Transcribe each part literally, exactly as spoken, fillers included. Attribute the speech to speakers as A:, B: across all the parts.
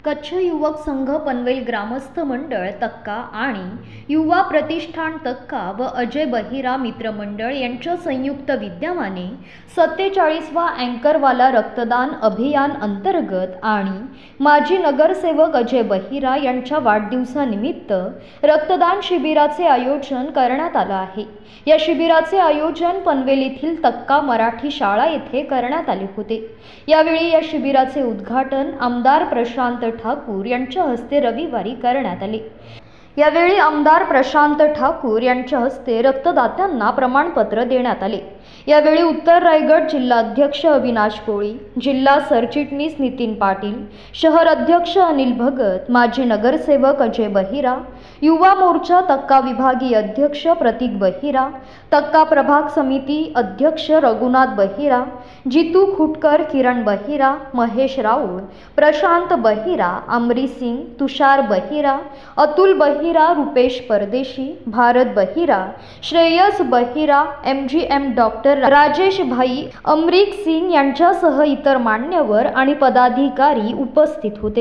A: कच्छ युवक संघ पनवेल ग्रामस्थ मंडळ तक्का आणि युवा प्रतिष्ठान तक्का व अजय बहिरा मित्र मंडळ यांच्या संयुक्त विद्यमाने सत्तेचाळीसवा अँकरवाला रक्तदान अभियान अंतर्गत आणि माजी नगरसेवक अजय बहिरा यांच्या वाढदिवसानिमित्त रक्तदान शिबिराचे आयोजन करण्यात आले आहे। या शिबिराचे आयोजन पनवेल येथील तक्का मराठी शाळा येथे करण्यात आले होते। यावेळी या शिबिराचे उद्घाटन आमदार प्रशांत ठाकूर यांच्या हस्ते रविवारी करण्यात आले। यावेळी आमदार प्रशांत ठाकूर यांच्या हस्ते रक्तदात्यांना प्रमाणपत्र देण्यात आले। यावेळी उत्तर रायगड जिल्हाध्यक्ष अविनाश कोळी, जिल्हा सरचिटणीस नितीन पाटील, शहर अध्यक्ष अनिल भगत, माजी नगरसेवक अजय बहिरा, युवा मोर्चा तक्का विभागीय अध्यक्ष प्रतीक बहिरा, तक्का प्रभाग समिती अध्यक्ष रघुनाथ बहिरा, जितू खुटकर, किरण बहिरा, महेश राऊळ, प्रशांत बहिरा, अमरी सिंग, तुषार बहिरा, Atul Bahira, Rupesh Pardeshi, Bharat Bahira, Shreyas Bahira, M G M doctor Rajesh bhai, Amrik Singh यांच्यासह इतर मान्यवर आणि पदाधिकारी उपस्थित होते।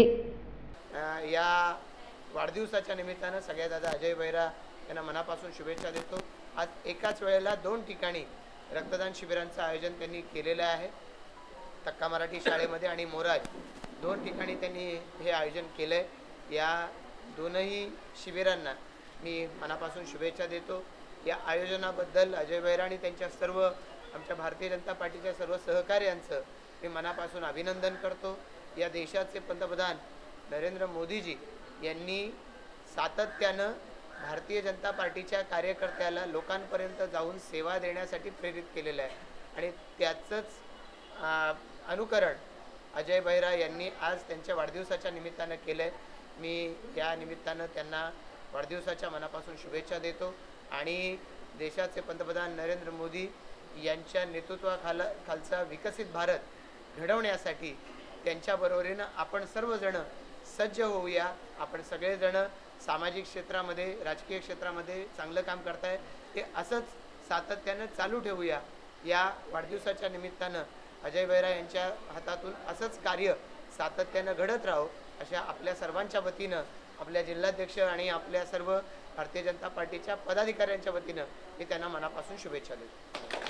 B: या वाढदिवसाच्या निमित्ताने सगळ्या दादा अजय बहिरा यांना मनापासून शुभेच्छा देतो। आज एकाच वेळेला दोन ठिकाणी रक्तदान शिबिरांचं आयोजन त्यांनी केलेलं आहे। तक्का मराठी शाळेमध्ये आणि मोराज दोन ठिकाणी त्यांनी हे आयोजन केलंय। या दोनही शिबिरांना मी मनापासून शुभेच्छा देतो। या आयोजनाबद्दल अजय बहिरा आणि त्यांच्या सर्व आमच्या भारतीय जनता पार्टीच्या सर्व सहकार्यांचं मी मनापासून अभिनंदन करतो। या देशाचे पंतप्रधान नरेंद्र मोदीजी यांनी सातत्यानं भारतीय जनता पार्टीच्या कार्यकर्त्याला लोकांपर्यंत जाऊन सेवा देण्यासाठी प्रेरित केलेलं आहे आणि त्याचंच अनुकरण अजय बहिरा यांनी आज त्यांच्या वाढदिवसाच्या निमित्तानं केलं आहे। मी या निमित्तानं त्यांना वाढदिवसाच्या मनापासून शुभेच्छा देतो आणि देशाचे पंतप्रधान नरेंद्र मोदी यांच्या नेतृत्वाखाल खालचा विकसित भारत घडवण्यासाठी त्यांच्याबरोबरीनं आपण सर्वजण सज्ज होऊया। आपण सगळेजण सामाजिक क्षेत्रामध्ये, राजकीय क्षेत्रामध्ये चांगलं काम करताय ते असंच सातत्यानं चालू ठेवूया। या वाढदिवसाच्या निमित्तानं अजय बहिरा यांच्या हातातून असंच कार्य सातत्यानं घडत राहो अशा आपल्या सर्वांच्या वतीनं, आपल्या जिल्हाध्यक्ष आणि आपल्या सर्व भारतीय जनता पार्टीच्या पदाधिकाऱ्यांच्या वतीनं मी त्यांना मनापासून शुभेच्छा देतो।